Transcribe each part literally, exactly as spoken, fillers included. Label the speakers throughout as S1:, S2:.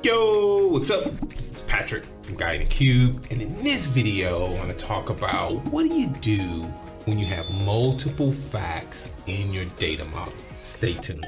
S1: Yo, what's up? This is Patrick from Guy in a Cube, and in this video, I want to talk about what do you do when you have multiple facts in your data model. Stay tuned.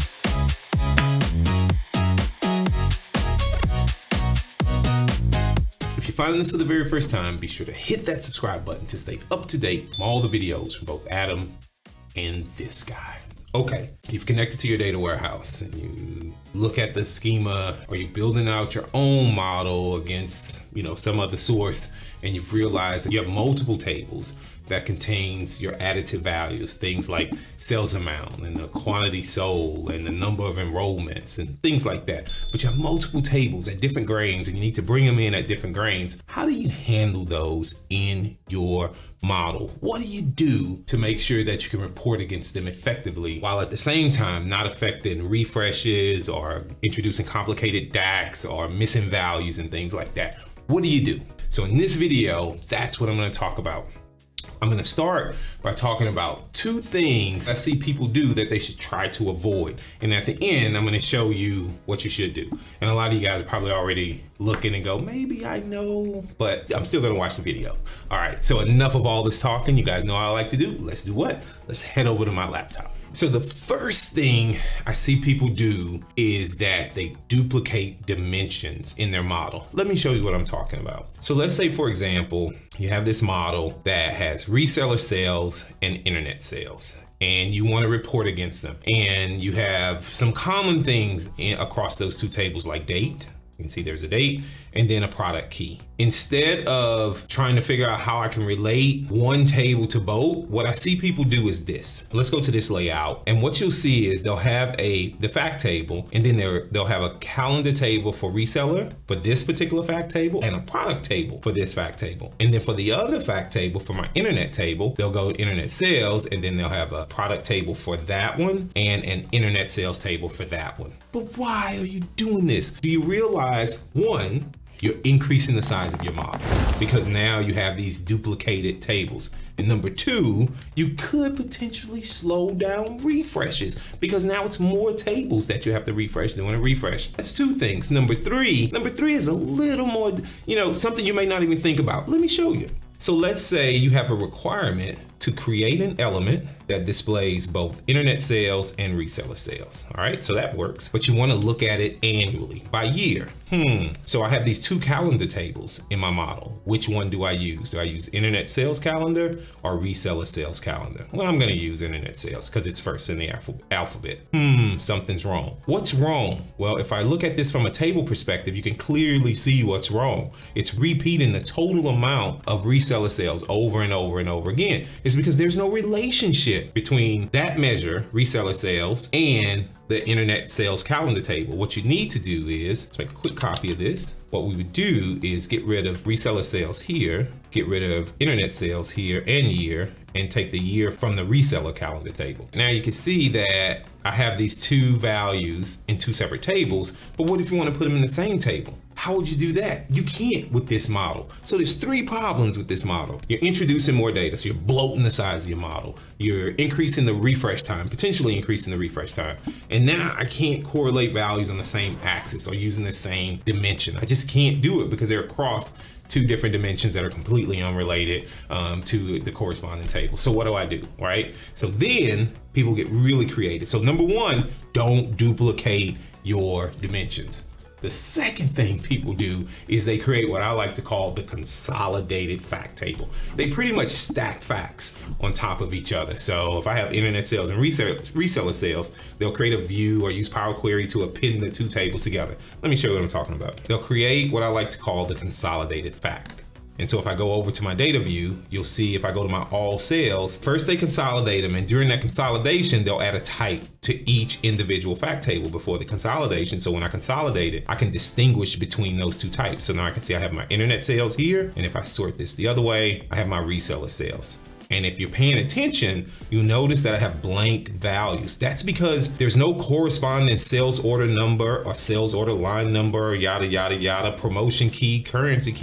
S1: If you're finding this for the very first time, be sure to hit that subscribe button to stay up to date from all the videos from both Adam and this guy. Okay, you've connected to your data warehouse and you look at the schema, or you're building out your own model against, you know, some other source, and you've realized that you have multiple tables that contains your additive values, things like sales amount and the quantity sold and the number of enrollments and things like that. But you have multiple tables at different grains and you need to bring them in at different grains. How do you handle those in your model? What do you do to make sure that you can report against them effectively while at the same time not affecting refreshes or introducing complicated D A Cs or missing values and things like that? What do you do? So in this video, that's what I'm going to talk about. I'm going to start by talking about two things I see people do that they should try to avoid. And at the end, I'm going to show you what you should do. And a lot of you guys are probably already looking and go, maybe I know, but I'm still going to watch the video. All right, so enough of all this talking. You guys know what I like to do. Let's do what? Let's head over to my laptop. So the first thing I see people do is that they duplicate dimensions in their model. Let me show you what I'm talking about. So let's say, for example, you have this model that has reseller sales and internet sales, and you want to report against them. And you have some common things in, across those two tables, like date. You can see there's a date and then a product key. Instead of trying to figure out how I can relate one table to both, what I see people do is this. Let's go to this layout. And what you'll see is they'll have a the fact table, and then they'll have a calendar table for reseller for this particular fact table and a product table for this fact table. And then for the other fact table, for my internet table, they'll go internet sales, and then they'll have a product table for that one and an internet sales table for that one. But why are you doing this? Do you realize, one, you're increasing the size of your model because now you have these duplicated tables. And number two, you could potentially slow down refreshes because now it's more tables that you have to refresh doing a refresh. That's two things. Number three, number three is a little more, you know, something you may not even think about. Let me show you. So let's say you have a requirement to create an element that displays both internet sales and reseller sales. All right, so that works, but you want to look at it annually by year. Hmm. So I have these two calendar tables in my model. Which one do I use? Do I use internet sales calendar or reseller sales calendar? Well, I'm going to use internet sales because it's first in the alphabet. Hmm, something's wrong. What's wrong? Well, if I look at this from a table perspective, you can clearly see what's wrong. It's repeating the total amount of reseller sales over and over and over again. It's because there's no relationship between that measure, reseller sales, and the internet sales calendar table. What you need to do is, let's make a quick copy of this. What we would do is get rid of reseller sales here, get rid of internet sales here and year, and take the year from the reseller calendar table. Now you can see that I have these two values in two separate tables, but what if you want to put them in the same table? How would you do that? You can't with this model. So there's three problems with this model. You're introducing more data, so you're bloating the size of your model. You're increasing the refresh time, potentially increasing the refresh time. And now I can't correlate values on the same axis or using the same dimension. I just can't do it because they're across two different dimensions that are completely unrelated um, to the corresponding table. So what do I do, right? So then people get really creative. So number one, don't duplicate your dimensions. The second thing people do is they create what I like to call the consolidated fact table. They pretty much stack facts on top of each other. So if I have internet sales and reseller sales, they'll create a view or use Power Query to append the two tables together. Let me show you what I'm talking about. They'll create what I like to call the consolidated fact. And so if I go over to my data view, you'll see if I go to my all sales, first they consolidate them, and during that consolidation, they'll add a type to each individual fact table before the consolidation. So when I consolidate it, I can distinguish between those two types. So now I can see I have my internet sales here, and if I sort this the other way, I have my reseller sales. And if you're paying attention, you'll notice that I have blank values. That's because there's no corresponding sales order number or sales order line number, yada, yada, yada, promotion key, currency key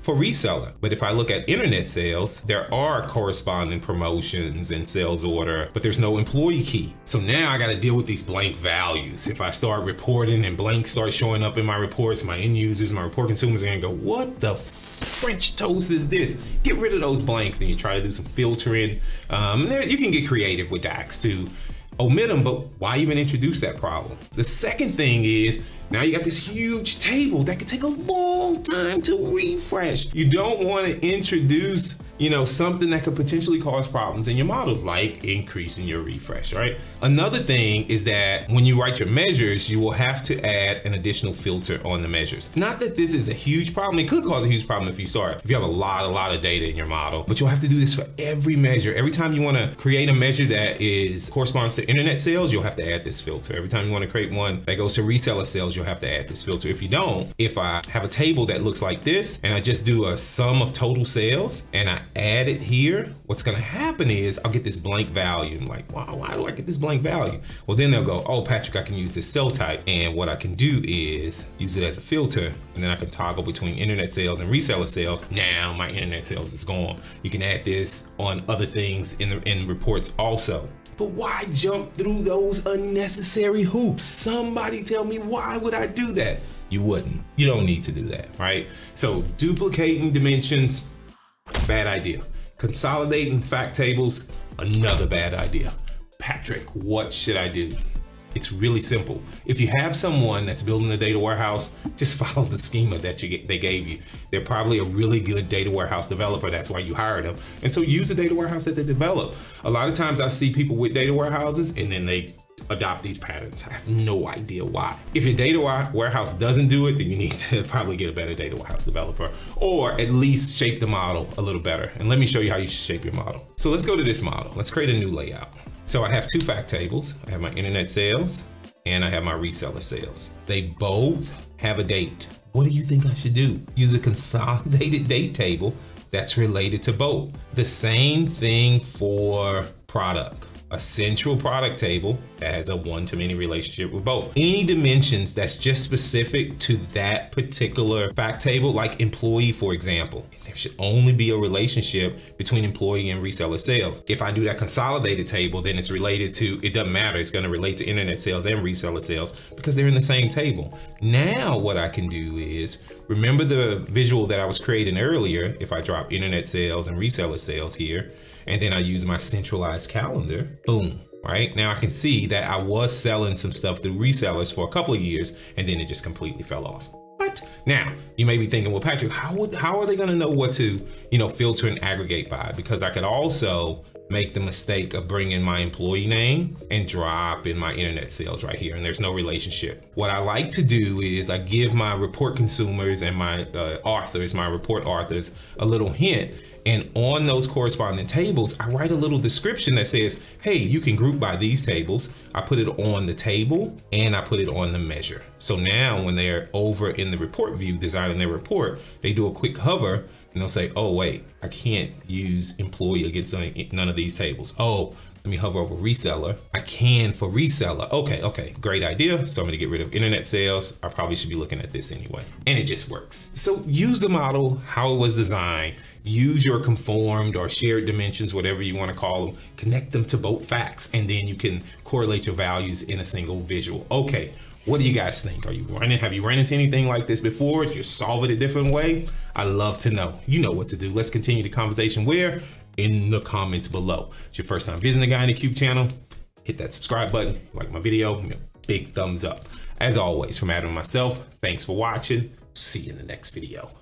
S1: for reseller. But if I look at internet sales, there are corresponding promotions and sales order, but there's no employee key. So now I got to deal with these blank values. If I start reporting and blank start showing up in my reports, my end users, my report consumers are gonna go, what the French toast is this? Get rid of those blanks, and you try to do some filtering. Um, there, you can get creative with DAX to omit them, but why even introduce that problem? The second thing is, now you got this huge table that could take a long time to refresh. You don't want to introduce, you know, something that could potentially cause problems in your models, like increasing your refresh, right? Another thing is that when you write your measures, you will have to add an additional filter on the measures. Not that this is a huge problem. It could cause a huge problem if you start, if you have a lot, a lot of data in your model, but you'll have to do this for every measure. Every time you want to create a measure that is corresponds to internet sales, you'll have to add this filter. Every time you want to create one that goes to reseller sales, you'll have to add this filter. If you don't, if I have a table that looks like this and I just do a sum of total sales and I add it here, what's going to happen is I'll get this blank value. I'm like, wow, why do I get this blank value? Well, then they'll go, oh, Patrick, I can use this cell type. And what I can do is use it as a filter, and then I can toggle between internet sales and reseller sales. Now my internet sales is gone. You can add this on other things in the in reports also. But why jump through those unnecessary hoops? Somebody tell me, why would I do that? You wouldn't. You don't need to do that, right? So duplicating dimensions, bad idea. Consolidating fact tables, another bad idea. Patrick, what should I do? It's really simple. If you have someone that's building a data warehouse, just follow the schema that you get, they gave you. They're probably a really good data warehouse developer. That's why you hired them. And so use the data warehouse that they develop. A lot of times I see people with data warehouses and then they adopt these patterns. I have no idea why. If your data warehouse doesn't do it, then you need to probably get a better data warehouse developer, or at least shape the model a little better. And let me show you how you should shape your model. So let's go to this model. Let's create a new layout. So I have two fact tables. I have my internet sales and I have my reseller sales. They both have a date. What do you think I should do? Use a consolidated date table that's related to both. The same thing for product. A central product table that has a one-to-many relationship with both. Any dimensions that's just specific to that particular fact table, like employee, for example, there should only be a relationship between employee and reseller sales. If I do that consolidated table, then it's related to, it doesn't matter, it's gonna relate to internet sales and reseller sales because they're in the same table. Now what I can do is, remember the visual that I was creating earlier, if I drop internet sales and reseller sales here, and then I use my centralized calendar, boom, right? Now I can see that I was selling some stuff through resellers for a couple of years, and then it just completely fell off. What? Now, you may be thinking, well, Patrick, how would, how are they gonna know what to, you know, filter and aggregate by? Because I could also make the mistake of bringing my employee name and drop in my internet sales right here, and there's no relationship. What I like to do is I give my report consumers and my uh, authors, my report authors, a little hint. And on those corresponding tables, I write a little description that says, hey, you can group by these tables. I put it on the table and I put it on the measure. So now when they're over in the report view, designing their report, they do a quick hover and they'll say, oh, wait, I can't use employee against none of these tables. Oh, let me hover over reseller. I can for reseller. Okay, okay, great idea. So I'm gonna get rid of internet sales. I probably should be looking at this anyway. And it just works. So use the model, how it was designed. Use your conformed or shared dimensions, whatever you wanna call them. Connect them to both facts, and then you can correlate your values in a single visual. Okay, what do you guys think? Are you running, have you run into anything like this before? You're solving it a different way? I love to know. You know what to do. Let's continue the conversation where? In the comments below. It's your first time visiting the Guy in the Cube channel, hit that subscribe button, like my video, big thumbs up. As always, from Adam and myself, thanks for watching. See you in the next video.